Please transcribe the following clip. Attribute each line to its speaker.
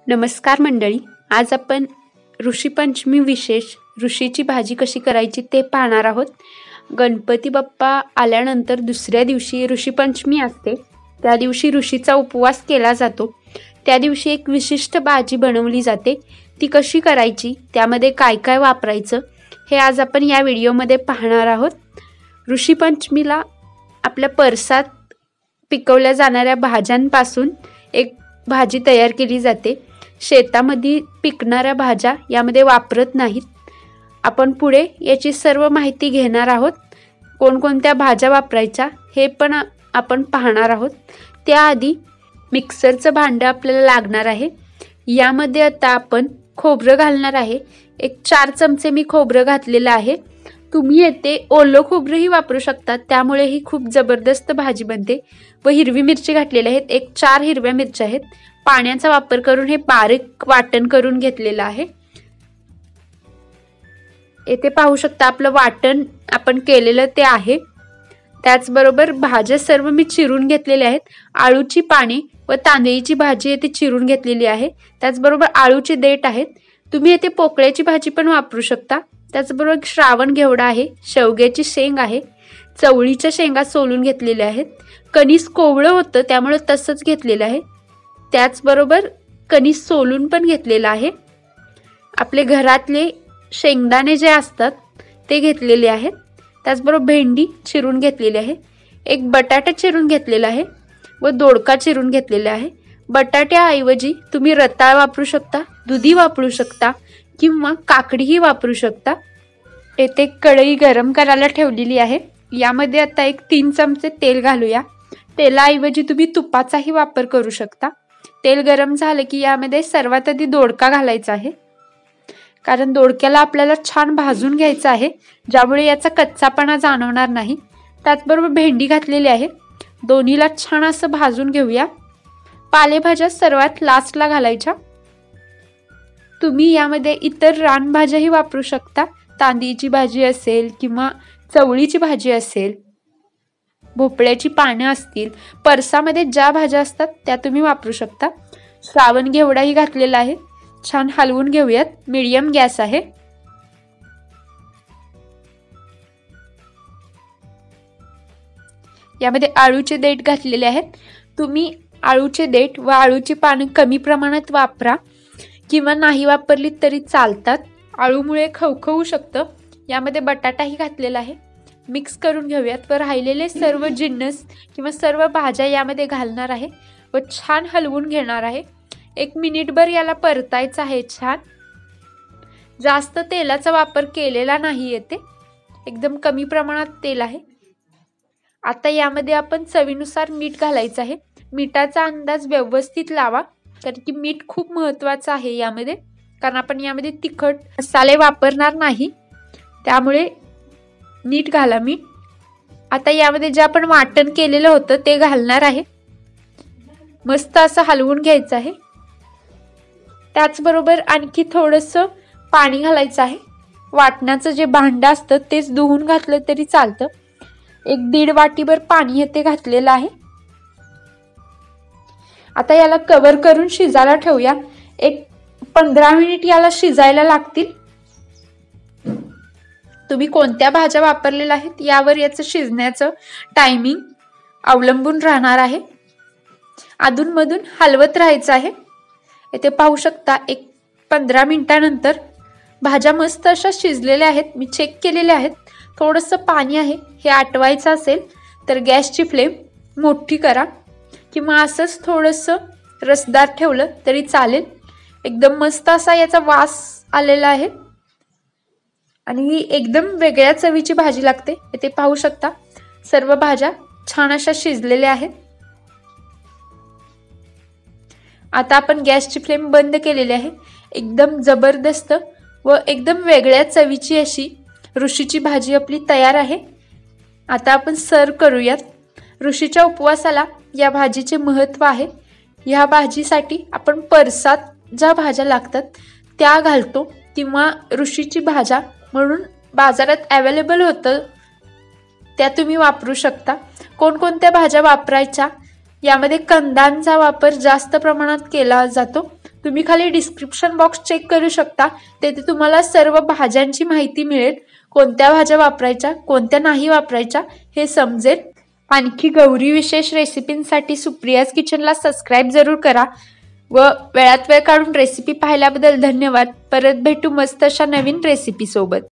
Speaker 1: नमस्कार मंडळी, आज आपण ऋषीपंचमी विशेष ऋषीची भाजी कशी करायची ते पाहणार आहोत। गणपती बाप्पा आल्यानंतर दुसऱ्या दिवशी ऋषीपंचमी असते। त्या दिवशी ऋषीचा उपवास केला जातो। त्या दिवशी एक विशिष्ट भाजी बनवली जाते। ती कशी करायची, त्यामध्ये काय काय वापरायचं हे आज आपण या व्हिडिओमध्ये पाहणार आहोत। ऋषीपंचमीला आपल्या परसात पिकवल्या जाणाऱ्या भाज्यांपासून एक भाजी तयार केली जाते। शेतामध्ये पिकणाऱ्या भाज्या यामध्ये वापरत नाहीत। आपण पुढे याची सर्व माहिती घेणार आहोत। कोणकोणत्या भाज्या वापरायच्या हे पण आपण पाहणार आहोत। त्याआधी मिक्सरचं भांडं आपल्याला लागणार आहे। यामध्ये आता आपण खोबरं घालणार आहे। एक 4 चमचे मी खोबरं घातलेलं आहे। तुम्ही येथे ओलं खोबरंही वापरू शकता, त्यामुळे ही खूप जबरदस्त भाजी बनते। व हिरवी मिरची घातलेली आहेत, एक 4 हिरव्या मिरच्या आहेत। पाण्याचा वापर करून हे बारीक वाटण करून घेतलेलं आहे। येथे पाहू शकता आपलं वाटण आपण केलेलं ते आहे। त्याचबरोबर भाज्या सर्व मी चिरून घेतलेल्या आहेत। आळूची पाने व तांदळीची भाजी येथे चिरून घेतलेली आहे। त्याचबरोबर आळूचे देठ आहेत। तुम्ही येथे पोकळ्याची भाजी पण वापरू शकता। त्याचबरोबर श्रावण घेवडा आहे, शेवग्याची शेंग आहे, चवळीच्या शेंगा सोलून घेतलेल्या आहेत। कणीस कोवळं होतं त्यामुळे तसंच घेतलेलं आहे। त्याचबरोबर कणीस सोलून पण घेतलेलं आहे। आपले घरातले शेंगदाणे जे असतात ते घेतलेले आहेत। त्याचबरोबर भेंडी चिरून घेतलेली आहे। एक बटाटा चिरून घेतलेला आहे व दोडका चिरून घेतलेला आहे। बटाट्याऐवजी तुम्ही रताळ वापरू शकता, दुधी वापरू शकता किंवा काकडीही वापरू शकता। येथे कढई गरम करायला ठेवलेली आहे। यामध्ये आता एक 3 चमचे तेल घालूया। तेलाऐवजी तुम्ही तुपाचाही वापर करू शकता। तेल गरम झाले की यामध्ये सर्वात आधी दोडका घालायचा आहे, कारण दोडक्याला आपल्याला छान भाजून घ्यायचं आहे, ज्यामुळे याचा कच्चापणा जाणवणार नाही। त्याचबरोबर भेंडी घातलेली आहे। दोन्हीला छान असं भाजून घेऊया। पालेभाज्या सर्वात लास्टला घालायच्या। तुम्ही यामध्ये इतर रानभाज्याही वापरू शकता। तांदळीची भाजी असेल किंवा चवळीची भाजी असेल, भोपळ्याची पानं असतील, परसामध्ये ज्या भाज्या असतात त्या तुम्ही वापरू शकता। श्रावण घेवडाही घातलेला आहे। छान हलवून घेऊयात। मीडियम गॅस आहे। यामध्ये आळूचे देठ घातलेले आहेत। तुम्ही आळूचे देठ व आळूची पानं कमी प्रमाणात वापरा किंवा नाही वापरली तरी चालतात। आळूमुळे खवखवू शकतं। यामध्ये बटाटाही घातलेला आहे। मिक्स करून घेऊयात व राहिलेले सर्व जिन्नस किंवा सर्व भाज्या यामध्ये घालणार आहे व छान हलवून घेणार आहे। 1 मिनिटभर याला परतायचं आहे। छान जास्त तेलाचा वापर केलेला नाही येते, एकदम कमी प्रमाणात तेल आहे। आता यामध्ये आपण चवीनुसार मीठ घालायचं आहे। मिठाचा अंदाज व्यवस्थित लावा, कारण की मीठ खूप महत्त्वाचं आहे यामध्ये, कारण आपण यामध्ये तिखट मसाले वापरणार नाही, त्यामुळे नीट घाला मीठ। आता यामध्ये जे आपण वाटण केलेलं होतं ते घालणार आहे। मस्त असं हलवून घ्यायचं आहे। त्याचबरोबर आणखी थोडंसं पाणी घालायचं आहे। वाटणाचं जे भांडं असतं तेच धुवून घातलं तरी चालतं। 1-1.5 वाटीभर पाणी येथे घातलेलं आहे। आता याला कव्हर करून शिजायला ठेवूया। एक 15 मिनिट याला शिजायला लागतील। तुम्ही कोणत्या भाज्या वापरलेल्या आहेत यावर याचं शिजण्याचं टायमिंग अवलंबून राहणार आहे। अधूनमधून हलवत राहायचं आहे। येथे पाहू शकता एक 15 मिनिटानंतर भाज्या मस्त अशा शिजलेल्या आहेत। मी चेक केलेल्या आहेत। थोडंसं पाणी आहे, हे आटवायचं असेल तर गॅसची फ्लेम मोठी करा किंवा असंच थोडंसं रसदार ठेवलं तरी चालेल। एकदम मस्त असा याचा वास आलेला आहे आणि ही एकदम वेगळ्या चवीची भाजी लागते। इथे पाहू शकता सर्व भाज्या छान अशा शिजलेल्या आहेत। आता आपण गॅसची फ्लेम बंद केलेली आहे। एकदम जबरदस्त व एकदम वेगळ्या चवीची अशी ऋषीची भाजी आपली तयार आहे। आता आपण सर्व करूयात। ऋषीच्या उपवासाला या भाजीचे महत्त्व आहे। या भाजीसाठी आपण परसात ज्या भाज्या लागतात त्या घालतो किंवा ऋषीची भाज्या म्हणून बाजारात अवेलेबल होतं त्या तुम्ही वापरू शकता। कोणकोणत्या भाज्या वापरायच्या, यामध्ये कंदांचा वापर जास्त प्रमाणात केला जातो। तुम्ही खाली डिस्क्रिप्शन बॉक्स चेक करू शकता, तेथे तुम्हाला सर्व भाज्यांची माहिती मिळेल, कोणत्या भाज्या वापरायच्या कोणत्या नाही वापरायच्या हे समजेल। आणखी गौरी विशेष रेसिपींसाठी सुप्रियाज किचनला सबस्क्राइब जरूर करा व वेळात वेळ काढून रेसिपी पाहिल्याबद्दल धन्यवाद। परत भेटू मस्त अशा नवीन रेसिपी सोबत।